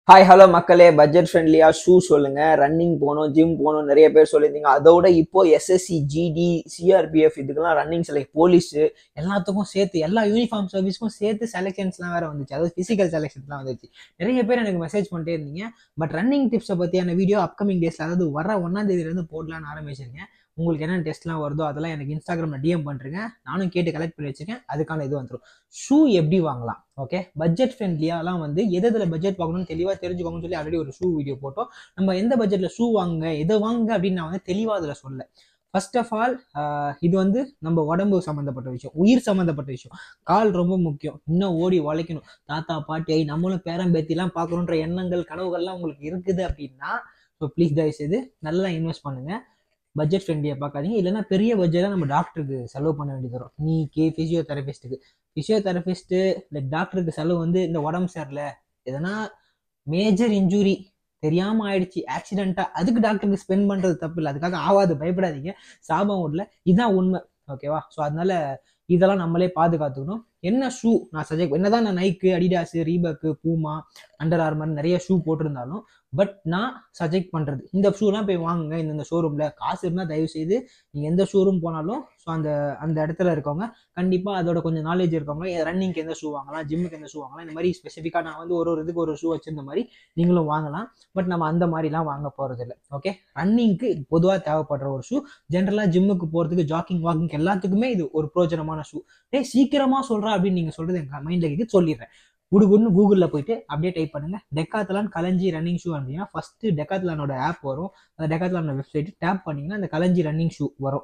Hi hello மக்களே, budget ஃப்ரெண்ட்லியா shoe சொல்லுங்க. ரன்னிங் போகணும், ஜிம் போகணும் நிறைய பேர் சொல்லியிருந்தீங்க. அதோட இப்போ எஸ்எஸ்சி, ஜிடி, சிஆர்பிஎஃப் இதுக்கெல்லாம் ரன்னிங் செலக்ட், போலீஸ் எல்லாத்துக்கும் சேர்த்து எல்லா யூனிஃபார்ம் சர்வீஸ்க்கும் சேர்த்து செலெக்ஷன்ஸ்லாம் வேற வந்துச்சு. அதாவது பிசிக்கல் செலெக்ஷன்ஸ்லாம் வந்துச்சு. நிறைய பேர் எனக்கு மெசேஜ் பண்ணிட்டே இருந்தீங்க. பட் ரன்னிங் டிப்ஸை பற்றியான வீடியோ அப்கமிங் டேஸ்ல, அதாவது வர 1ஆம் தேதியிலேருந்து போடலான்னு ஆரம்பிச்சிருக்கேன். உங்களுக்கு என்ன டெஸ்ட்லாம் வருதோ அதெல்லாம் எனக்கு இன்ஸ்டாகிராம்ல டிஎம் பண்ணுறேங்க. நானும் கேட்டு கலெக்ட் பண்ணி வச்சிருக்கேன். அதுக்கான இது வந்துடும். ஷூ எப்படி வாங்கலாம், ஓகே, பட்ஜெட் ஃப்ரெண்ட்லியாலாம் வந்து எதில் பட்ஜெட் வாங்கணும்னு தெளிவாக தெரிஞ்சுக்கோங்கன்னு சொல்லி ஆல்ரெடி ஒரு ஷூ வீடியோ போட்டோம். நம்ம எந்த பட்ஜெட்டில் ஷூ வாங்க, எதை வாங்க அப்படின்னு நான் வந்து தெளிவாக அதில் சொல்ல. ஃபர்ஸ்ட் ஆஃப் ஆல், இது வந்து நம்ம உடம்பு சம்மந்தப்பட்ட விஷயம், உயிர் சம்மந்தப்பட்ட விஷயம். கால் ரொம்ப முக்கியம். இன்னும் ஓடி உழைக்கணும், தாத்தா பாட்டி நம்மளும் பேரம்பேத்திலாம் பார்க்கணுன்ற எண்ணங்கள் கனவுகள்லாம் உங்களுக்கு இருக்குது அப்படின்னா, ஸோ ப்ளீஸ் தயவுசெய்து நல்லா இன்வெஸ்ட் பண்ணுங்க. பட்ஜெட் ஃப்ரெண்ட்லியாக பார்க்காதீங்க. இல்லைன்னா பெரிய பட்ஜெட்டாக நம்ம டாக்டருக்கு செலவு பண்ண வேண்டியது வரும். நீக்கு ஃபிசியோதெரபிஸ்ட்டு இல்லை டாக்டருக்கு செலவு வந்து இந்த உடம்பு சரியில்லை, எதனா மேஜர் இன்ஜுரி தெரியாமல் ஆயிடுச்சு, ஆக்சிடென்ட்டாக, அதுக்கு டாக்டருக்கு ஸ்பெண்ட் பண்ணுறது தப்பு இல்லை. அதுக்காக ஆகாது, பயப்படாதீங்க. சாபம் ஓடல, இதுதான் உண்மை, ஓகேவா? ஸோ அதனால இதெல்லாம் நம்மளே பாதுகாத்துக்கணும். என்ன ஷூ நான் சஜெக்ட், என்னதான் நான் Nike, Adidas, Reebok, Puma, Under Armour நிறைய ஷூ போட்டிருந்தாலும், பட் நான் சஜெக்ட் பண்ணுறது இந்த ஷூலாம் போய் வாங்குங்க இந்த ஷோரூமில். காசு இருந்தால் தயவு செய்து நீங்கள் எந்த ஷோரூம் போனாலும், ஸோ அந்த இடத்துல இருக்கவங்க கண்டிப்பாக அதோட கொஞ்சம் நாலேஜ் இருக்கவங்க, ரன்னிங்க்கு எந்த ஷூ வாங்கலாம், ஜிம்முக்கு எந்த ஷூ வாங்கலாம், இந்த மாதிரி ஸ்பெசிஃபிக்காக நான் வந்து ஒரு இதுக்கு ஒரு ஷூ வச்சிருந்த மாதிரி நீங்களும் வாங்கலாம். பட் நம்ம அந்த மாதிரிலாம் வாங்க போகிறது இல்லை, ஓகே? ரன்னிங்க்கு பொதுவாக தேவைப்படுற ஒரு ஷூ, ஜென்ரலாக ஜிம்முக்கு போகிறதுக்கு, ஜாக்கிங், வாக்கிங் எல்லாத்துக்குமே இது ஒரு பிரோஜனமான ஷூ. சீக்கிரமாக சொல்கிறா அப்படின்னு நீங்கள் சொல்கிறது எங்கள் மைண்டில் கேட்க சொல்லிடுறேன். குடுகுன்னு கூகுளில் போயிட்டு அப்படியே டைப் பண்ணுங்க, டெக்காத்லான் கலஞ்சி ரன்னிங் ஷூ அப்படின்னா ஃபர்ஸ்ட் டெக்காத்லானோட ஆப் வரும். அந்த டெக்காத்லானோட வெப்சைட் டேப் பண்ணிங்கன்னா அந்த கலஞ்சி ரன்னிங் ஷூ வரும்.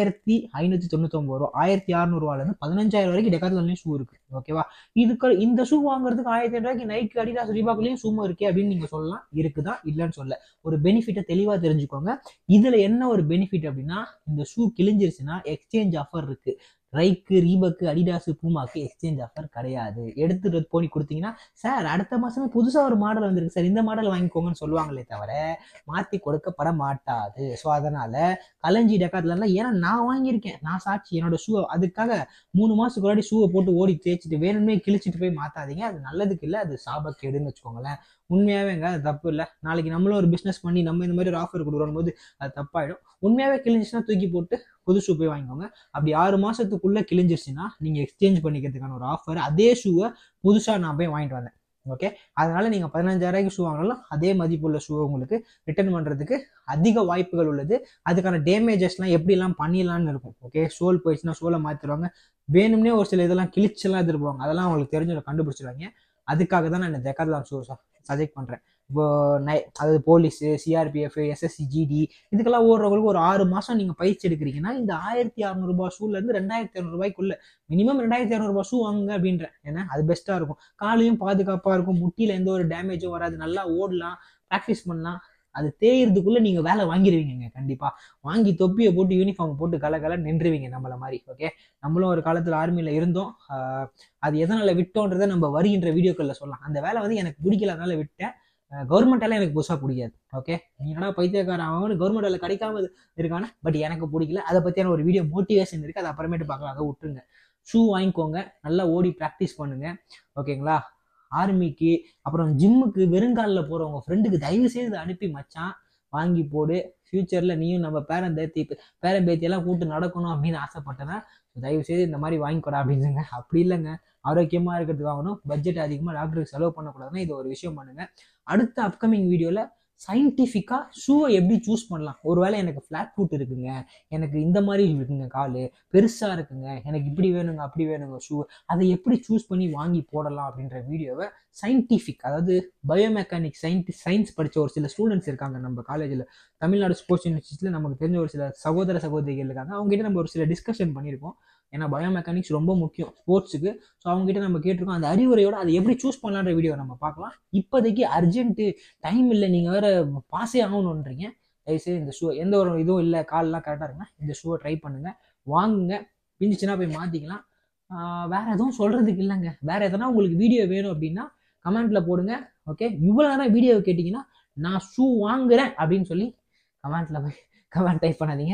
1599 வரும். 1600 15,000 வரைக்கும் டெக்காத்லான்லேயும் ஷூ இருக்கு, ஓகேவா? இதுக்கு இந்த ஷூ வாங்குறதுக்கு 1500 நைக்கு, அடிடாஸ், ரீபாக்லேயும் ஷூ இருக்கே அப்படின்னு நீங்க சொல்லலாம். இருக்குதா இல்லைன்னு சொல்ல. ஒரு பெனிஃபிட்டை தெளிவா தெரிஞ்சுக்கோங்க. இதுல என்ன ஒரு பெனிஃபிட் அப்படின்னா, இந்த ஷூ கிழிஞ்சிருச்சுன்னா எக்ஸ்சேஞ்ச் ஆஃபர் இருக்கு. ரைக்கு, ரீபக்கு, அடிடாஸு, பூமாக்கு எக்ஸ்சேஞ்ச் ஆஃபர் கிடையாது. எடுத்துட்டு போய் கொடுத்தீங்கன்னா, சார் அடுத்த மாசமே புதுசா ஒரு மாடல் வந்திருக்கு சார், இந்த மாடல் வாங்கிக்கோங்கன்னு சொல்லுவாங்களே தவிர மாற்றி கொடுக்கப்பட மாட்டாது. ஸோ அதனால கலஞ்சி டெக்காத்லான்ல, ஏன்னா நான் வாங்கியிருக்கேன், நான் சாட்சி, என்னோட ஷூ அதுக்காக 3 மாசத்துக்கு முன்னாடி ஷூவை போட்டு ஓடி தேய்ச்சிட்டு வேணுமே கிழிச்சிட்டு போய் மாத்தாதீங்க. அது நல்லதுக்கு இல்லை, அது சாபக்கேடுன்னு வச்சுக்கோங்களேன். உண்மையாவேங்க அது தப்பு இல்லை. நாளைக்கு நம்மளும் ஒரு பிஸ்னஸ் பண்ணி நம்ம இந்த மாதிரி ஒரு ஆஃபர் கொடுக்குற போது அது தப்பாயிடும். உண்மையாவே கிழிஞ்சிச்சுன்னா தூக்கி போட்டு புது ஷூ போய் வாங்கிக்கோங்க. அப்படி 6 மாசத்துக்குள்ள கிழிஞ்சிருச்சுன்னா நீங்க எக்ஸ்சேஞ்ச் பண்ணிக்கிறதுக்கான ஒரு ஆஃபர், அதே ஷூவை புதுசா நான் போய் வாங்கிட்டு வந்தேன், ஓகே? அதனால நீங்க 15,000 ஷூ வாங்கினாலும் அதே மதிப்புள்ள ஷூவை உங்களுக்கு ரிட்டர்ன் பண்றதுக்கு அதிக வாய்ப்புகள் உள்ளது. அதுக்கான டேமேஜஸ்லாம் எப்படிலாம் பண்ணிடலாம்னு இருக்கும், ஓகே? சோல் போயிடுச்சுன்னா சோலை மாத்திடுவாங்க. வேணும்னே ஒரு சில இதெல்லாம் கிழிச்செல்லாம் எதிர்ப்பாங்க, அதெல்லாம் அவங்களுக்கு தெரிஞ்சு கண்டுபிடிச்சிருவாங்க. அதுக்காக தான் நான் இந்த டெக்காத்லான் ஷூ சஜெக்ட் பண்றேன். இப்போ அதாவது போலீஸு, சிஆர்பிஎஃப், எஸ்எஸ்சி, ஜிடி இதுக்கெல்லாம் ஓடுறவங்களுக்கு ஒரு 6 மாசம் நீங்க பயிற்சி எடுக்கிறீங்கன்னா, இந்த 1600 ஷூல இருந்து 2500 மினிமம் 2500 ஷூ வாங்குங்க அப்படின்றேன். ஏன்னா அது பெஸ்டா இருக்கும். காலையும் பாதுகாப்பா இருக்கும், முட்டியில எந்த ஒரு டேமேஜும் வராது, நல்லா ஓடலாம், ப்ராக்டிஸ் பண்ணலாம். அது தேயறதுக்குள்ள நீங்க வேலை வாங்கிடுவீங்க கண்டிப்பா. வாங்கி தொப்பியை போட்டு யூனிஃபார்ம் போட்டு கலகல நின்றுவீங்க நம்மள மாதிரி, ஓகே? நம்மளும் ஒரு காலத்துல ஆர்மியில இருந்தோம். அது எதனால விட்டோன்றதை நம்ம வருகின்ற வீடியோக்கள்ல சொல்லலாம். அந்த வேலை வந்து எனக்கு பிடிக்கல, அதனால விட்டேன். கவர்மெண்ட் எல்லாம் எனக்கு புதுசாக பிடிக்காது, ஓகே? நீ என்ன பைத்தியக்காரன், அவனு கவர்மெண்ட் வேலை கிடைக்காம இருக்கானே, பட் எனக்கு பிடிக்கல. அதை பற்றியான ஒரு வீடியோ மோட்டிவேஷன் இருக்குது, அதை அப்புறமேட்டு பார்க்கலாம், அதை விட்டுருங்க. ஷூ வாங்கிக்கோங்க, நல்லா ஓடி ப்ராக்டிஸ் பண்ணுங்க, ஓகேங்களா? ஆர்மிக்கு அப்புறம் ஜிம்முக்கு வெறுங்காலில் போகிறவங்க ஃப்ரெண்டுக்கு தயவு செய்து அனுப்பி, மச்சான் வாங்கி போடு, ஃபியூச்சரில் நீயும் நம்ம பேரம்பேத்தியெல்லாம் கூப்பிட்டு நடக்கணும் அப்படின்னு ஆசைப்பட்டேன்னா தயவு செய்து இந்த மாதிரி வாங்கிக்கூடா அப்படின்னுங்க. அப்படி இல்லைங்க, ஆரோக்கியமாக இருக்கிறதுக்கு வாங்கணும், பட்ஜெட் அதிகமாக டாக்டருக்கு செலவு பண்ணக்கூடாதுன்னா இது ஒரு விஷயம் பண்ணுங்க. அடுத்த அப்கமிங் வீடியோவில் சயின்டிஃபிக்காக ஷூவை எப்படி சூஸ் பண்ணலாம். ஒருவேளை எனக்கு ஃப்ளாட் ஃபுட் இருக்குங்க, எனக்கு இந்த மாதிரி இருக்குங்க, கால் பெருசாக இருக்குங்க, எனக்கு இப்படி வேணுங்க அப்படி வேணுங்க ஷூ, அதை எப்படி சூஸ் பண்ணி வாங்கி போடலாம் அப்படின்ற வீடியோவை சயின்டிஃபிக், அதாவது பயோமெக்கானிக் சயின்ஸ் படித்த ஒரு சில ஸ்டூடெண்ட்ஸ் இருக்காங்க நம்ம காலேஜில், தமிழ்நாடு ஸ்போர்ட்ஸ் யூனிவர்சிட்டியில் நமக்கு தெரிஞ்ச ஒரு சில சகோதரிகள் இருக்காங்க. அவங்ககிட்ட நம்ம ஒரு சில டிஸ்கஷன் பண்ணியிருக்கோம். ஏன்னா பயோமெக்கானிக்ஸ் ரொம்ப முக்கியம் ஸ்போர்ட்ஸுக்கு. ஸோ அவங்ககிட்ட நம்ம கேட்டிருக்கோம். அந்த அறிவுரையோட அதை எப்படி சூஸ் பண்ணலான்ற வீடியோ நம்ம பார்க்கலாம். இப்போதைக்கு அர்ஜென்ட்டு, டைம் இல்லை, நீங்கள் வேறு பாஸே ஆகணுன்றீங்க, தயவுசெய்து இந்த ஷூ எந்த ஒரு இதுவும் இல்லை, கால்லாம் கரெக்டாக இருக்குன்னா இந்த ஷூவை ட்ரை பண்ணுங்கள், வாங்குங்க. பிஞ்சிச்சுன்னா போய் மாற்றிக்கலாம். வேற எதுவும் சொல்கிறதுக்கு இல்லைங்க. வேற எதனா உங்களுக்கு வீடியோ வேணும் அப்படின்னா கமெண்ட்டில் போடுங்க, ஓகே? இவ்வளோ நேரம் வீடியோவை கேட்டிங்கன்னா நான் ஷூ வாங்குறேன் அப்படின்னு சொல்லி கமெண்ட்டில் போய் கமெண்ட் டைப் பண்ணாதீங்க.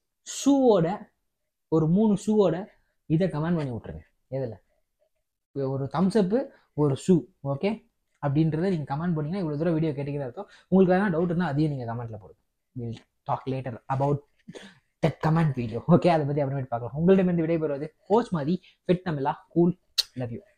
ஷூவோட ஒரு 3 ஷூவோட இதை கமெண்ட் பண்ணி விட்ருங்க. எதில்? ஒரு தம்ஸ்அப்பு, ஒரு ஷூ, ஓகே? அப்படின்றத நீங்கள் கமெண்ட் பண்ணிங்கன்னா இவ்வளோ தூரம் வீடியோ கேட்டுக்கிற அர்த்தம். உங்களுக்கு எதனா டவுட் இருந்தால் அதையும் நீங்கள் கமெண்ட்டில் போடுங்க. Will talk later about that comment video. Okay, அதை பற்றி அப்புறமேட்டு பார்க்கலாம். உங்கள்கிட்ட இருந்து விடைபெறுவது கோச் மாதிரி fit Tamizha cool. Love you.